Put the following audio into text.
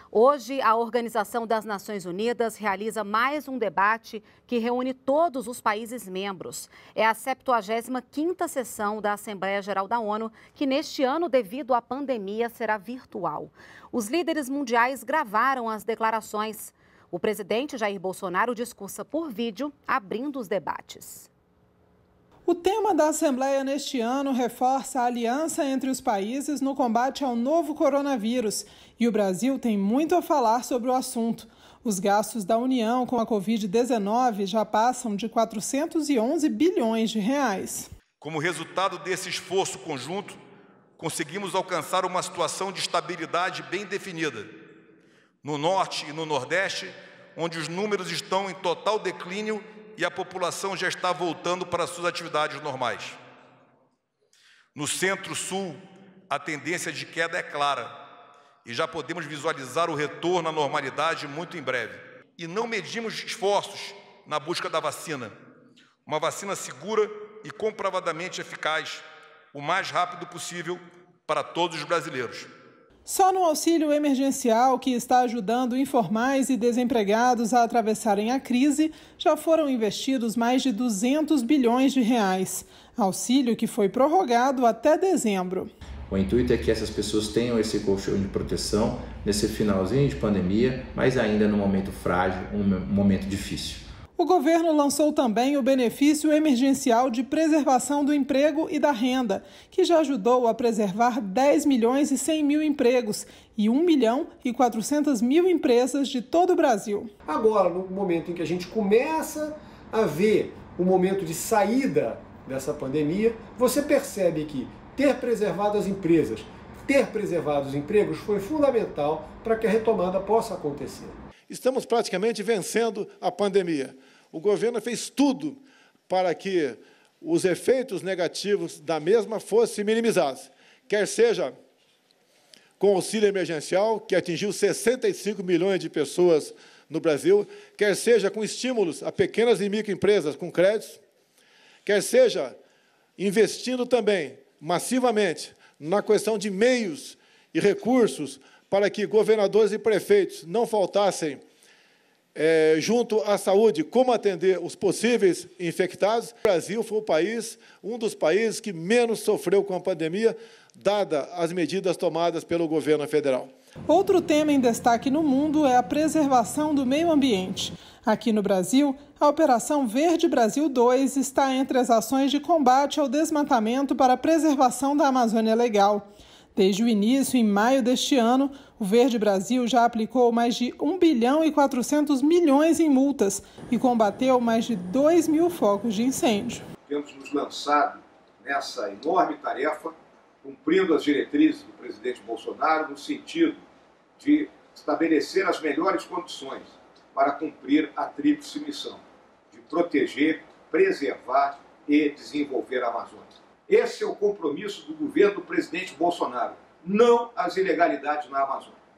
Hoje, a Organização das Nações Unidas realiza mais um debate que reúne todos os países membros. É a 75ª sessão da Assembleia Geral da ONU, que neste ano, devido à pandemia, será virtual. Os líderes mundiais gravaram as declarações. O presidente Jair Bolsonaro discursa por vídeo, abrindo os debates. O tema da Assembleia neste ano reforça a aliança entre os países no combate ao novo coronavírus. E o Brasil tem muito a falar sobre o assunto. Os gastos da União com a Covid-19 já passam de 411 bilhões de reais. Como resultado desse esforço conjunto, conseguimos alcançar uma situação de estabilidade bem definida. No Norte e no Nordeste, onde os números estão em total declínio e a população já está voltando para suas atividades normais. No Centro-Sul, a tendência de queda é clara e já podemos visualizar o retorno à normalidade muito em breve. E não medimos esforços na busca da vacina, uma vacina segura e comprovadamente eficaz, o mais rápido possível para todos os brasileiros. Só no auxílio emergencial, que está ajudando informais e desempregados a atravessarem a crise, já foram investidos mais de 200 bilhões de reais. Auxílio que foi prorrogado até dezembro. O intuito é que essas pessoas tenham esse colchão de proteção nesse finalzinho de pandemia, mas ainda num momento frágil, um momento difícil. O governo lançou também o benefício emergencial de preservação do emprego e da renda, que já ajudou a preservar 10 milhões e 100 mil empregos e 1 milhão e 400 mil empresas de todo o Brasil. Agora, no momento em que a gente começa a ver o momento de saída dessa pandemia, você percebe que ter preservado as empresas, ter preservado os empregos foi fundamental para que a retomada possa acontecer. Estamos praticamente vencendo a pandemia. O governo fez tudo para que os efeitos negativos da mesma fossem minimizados, quer seja com o auxílio emergencial, que atingiu 65 milhões de pessoas no Brasil, quer seja com estímulos a pequenas e microempresas com créditos, quer seja investindo também massivamente na questão de meios e recursos para que governadores e prefeitos não faltassem junto à saúde, como atender os possíveis infectados. O Brasil foi um dos países que menos sofreu com a pandemia, dada as medidas tomadas pelo governo federal. Outro tema em destaque no mundo é a preservação do meio ambiente. Aqui no Brasil, a Operação Verde Brasil 2 está entre as ações de combate ao desmatamento para a preservação da Amazônia Legal. Desde o início, em maio deste ano, o Verde Brasil já aplicou mais de 1 bilhão e 400 milhões em multas e combateu mais de 2 mil focos de incêndio. Temos nos lançado nessa enorme tarefa, cumprindo as diretrizes do presidente Bolsonaro, no sentido de estabelecer as melhores condições para cumprir a tríplice missão de proteger, preservar e desenvolver a Amazônia. Esse é o compromisso do governo do presidente Bolsonaro, não as ilegalidades na Amazônia.